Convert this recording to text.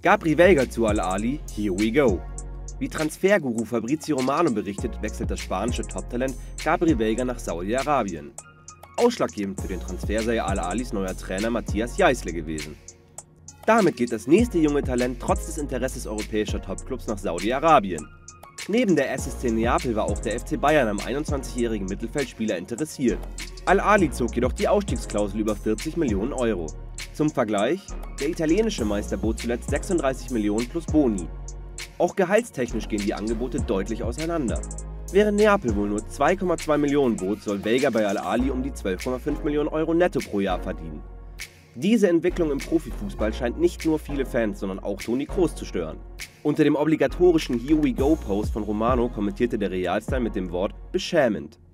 Gabri Veiga zu Al-Ahly, here we go. Wie Transferguru Fabrizio Romano berichtet, wechselt das spanische Top-Talent Gabri Veiga nach Saudi-Arabien. Ausschlaggebend für den Transfer sei Al-Ahlys neuer Trainer Matthias Jaissle gewesen. Damit geht das nächste junge Talent trotz des Interesses europäischer Topclubs nach Saudi-Arabien. Neben der SSC Neapel war auch der FC Bayern am 21-jährigen Mittelfeldspieler interessiert. Al-Ahly zog jedoch die Ausstiegsklausel über 40 Millionen Euro. Zum Vergleich, der italienische Meister bot zuletzt 36 Millionen plus Boni. Auch gehaltstechnisch gehen die Angebote deutlich auseinander. Während Neapel wohl nur 2,2 Millionen bot, soll Veiga bei Al-Ahly um die 12,5 Millionen Euro netto pro Jahr verdienen. Diese Entwicklung im Profifußball scheint nicht nur viele Fans, sondern auch Toni Kroos zu stören. Unter dem obligatorischen Here we go Post von Romano kommentierte der Realstar mit dem Wort beschämend.